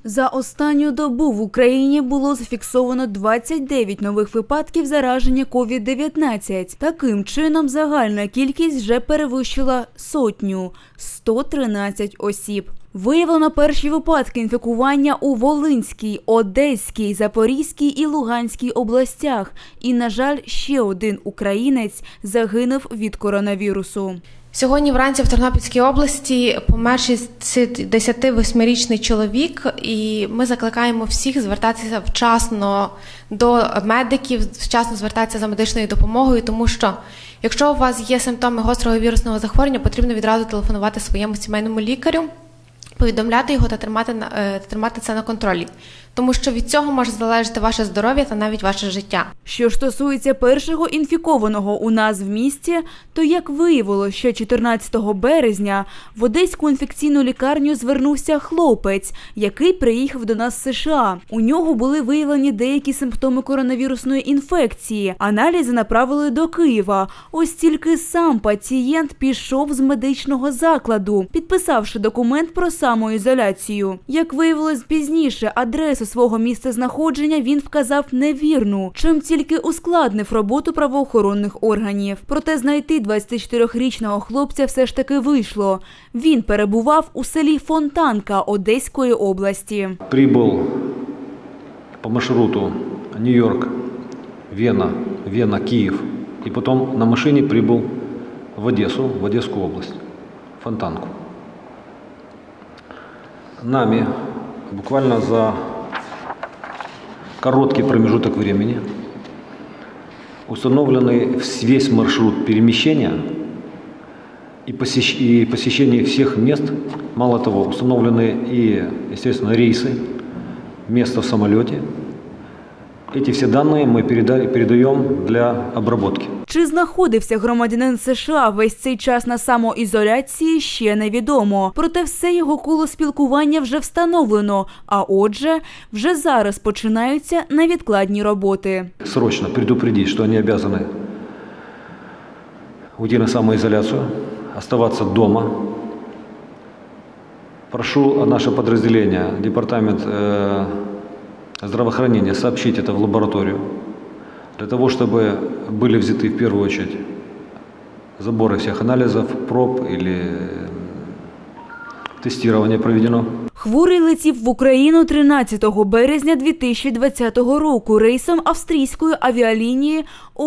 За останню добу в Україні було зафіксовано 29 нових випадків зараження COVID-19. Таким чином, загальна кількість вже перевищила сотню – 113 осіб. Виявлено перші випадки інфікування у Волинській, Одеській, Запорізькій і Луганській областях. І, на жаль, ще один українець загинув від коронавірусу. Сьогодні вранці в Тернопільській області помер 68-річний чоловік, і ми закликаємо всіх звертатися вчасно до медиків, вчасно звертатися за медичною допомогою, тому що якщо у вас є симптоми гострого вірусного захворювання, потрібно відразу телефонувати своєму сімейному лікарю, повідомляти його та тримати це на контролі. Тому що від цього може залежати ваше здоров'я та навіть ваше життя. Що ж стосується першого інфікованого у нас в місті, то як виявилося, що 14 березня в Одеську інфекційну лікарню звернувся хлопець, який приїхав до нас з США. У нього були виявлені деякі симптоми коронавірусної інфекції. Аналізи направили до Києва. Ось тільки сам пацієнт пішов з медичного закладу, підписавши документ про самоізоляцію. Як виявилось пізніше, адресу свого місцезнаходження він вказав невірну, чим тільки ускладнив роботу правоохоронних органів. Проте знайти 24-річного хлопця все ж таки вийшло. Він перебував у селі Фонтанка Одеської області. Прибув по маршруту Нью-Йорк, Вена, Вена, Київ. І потім на машині прибув в Одесу, в Одеську область, Фонтанку. Нами буквально за короткий промежуток времени установленный весь маршрут перемещения и посещение всех мест. Мало того, установлены и, естественно, рейсы, место в самолете. Эти все данные мы передаем для обработки. Чи знаходився громадянин США весь цей час на самоізоляції, ще невідомо. Проте все його коло спілкування вже встановлено, а отже, вже зараз починаються невідкладні роботи. Срочно предупредить, что они обязаны уйти на самоизоляцию, оставаться дома. Прошу наше подразделение, департамент здравоохранения, сообщить это в лабораторию, для того, чтобы были взяты в первую очередь заборы всех анализов, проб или тестирование проведено. Хворий летів в Україну 13 березня 2020 року рейсом австрійської авіалінії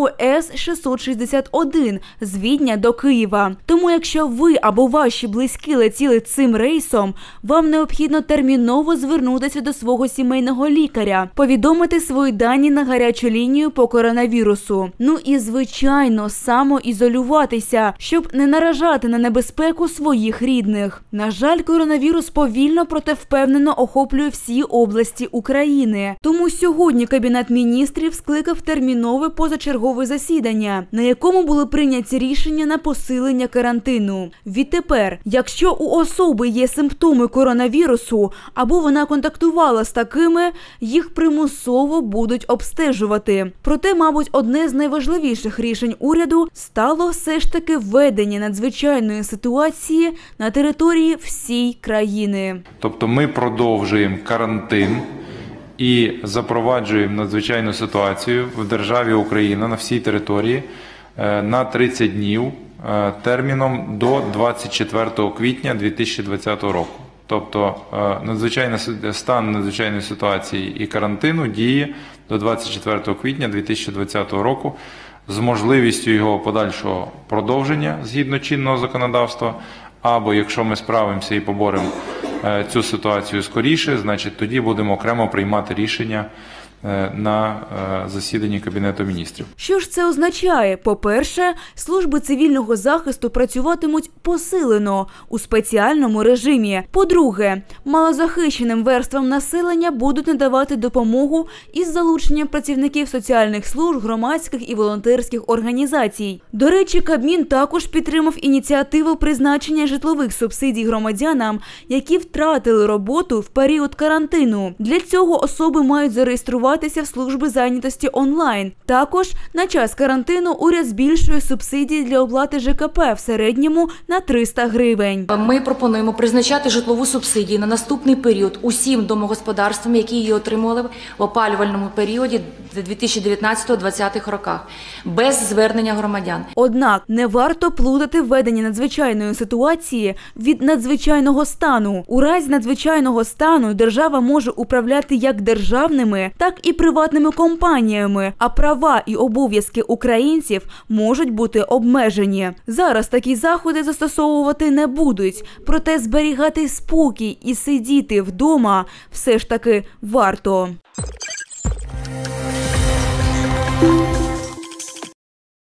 ОС-661 з Відня до Києва. Тому якщо ви або ваші близькі летіли цим рейсом, вам необхідно терміново звернутися до свого сімейного лікаря, повідомити свої дані на гарячу лінію по коронавірусу. Ну і, звичайно, самоізолюватися, щоб не наражати на небезпеку своїх рідних. На жаль, коронавірус повільно, проте впевнено охоплює всі області України. Тому сьогодні Кабінет міністрів скликав термінове позачергове засідання, на якому були прийняті рішення на посилення карантину. Відтепер, якщо у особи є симптоми коронавірусу або вона контактувала з такими, їх примусово будуть обстежувати. Проте, мабуть, одне з найважливіших рішень уряду стало все ж таки введення надзвичайної ситуації на території всієї країни. Тобто ми продовжуємо карантин і запроваджуємо надзвичайну ситуацію в державі Україна на всій території на 30 днів терміном до 24 квітня 2020 року. Тобто стан надзвичайної ситуації і карантину діє до 24 квітня 2020 року з можливістю його подальшого продовження згідно чинного законодавства, або якщо ми справимося і поборемо цю ситуацію скоріше, значить тоді будемо окремо приймати рішення на засіданні Кабінету міністрів. Що ж це означає? По-перше, служби цивільного захисту працюватимуть посилено, у спеціальному режимі. По-друге, малозахищеним верствам населення будуть надавати допомогу із залученням працівників соціальних служб, громадських і волонтерських організацій. До речі, Кабмін також підтримав ініціативу призначення житлових субсидій громадянам, які втратили роботу в період карантину. Для цього особи мають зареєструвати реєструватися в служби зайнятості онлайн. Також на час карантину уряд збільшує субсидії для оплати ЖКП в середньому на 300 гривень. Ми пропонуємо призначати житлову субсидію на наступний період усім домогосподарствам, які її отримували в опалювальному періоді 2019-2020 роках, без звернення громадян. Однак не варто плутати введення надзвичайної ситуації від надзвичайного стану. У разі надзвичайного стану держава може управляти як державними, так і приватними компаніями, а права і обов'язки українців можуть бути обмежені. Зараз такі заходи застосовувати не будуть, проте зберігати спокій і сидіти вдома все ж таки варто.